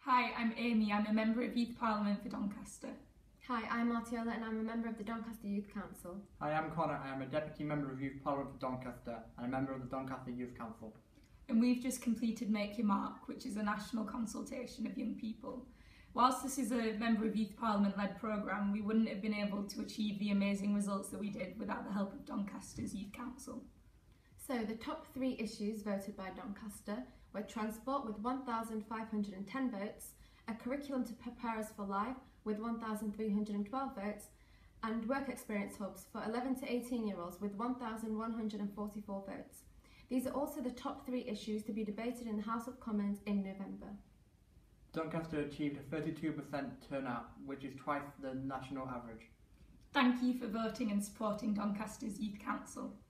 Hi, I'm Amy. I'm a member of Youth Parliament for Doncaster. Hi, I'm Martiola and I'm a member of the Doncaster Youth Council. Hi, I'm Connor. I am a Deputy Member of Youth Parliament for Doncaster and a member of the Doncaster Youth Council. And we've just completed Make Your Mark, which is a national consultation of young people. Whilst this is a Member of Youth Parliament-led programme, we wouldn't have been able to achieve the amazing results that we did without the help of Doncaster's Youth Council. So the top 3 issues voted by Doncaster were transport with 1,510 votes, a curriculum to prepare us for life with 1,312 votes, and work experience hubs for 11 to 18-year-olds with 1,144 votes. These are also the top 3 issues to be debated in the House of Commons in November. Doncaster achieved a 32% turnout, which is twice the national average. Thank you for voting and supporting Doncaster's Youth Council.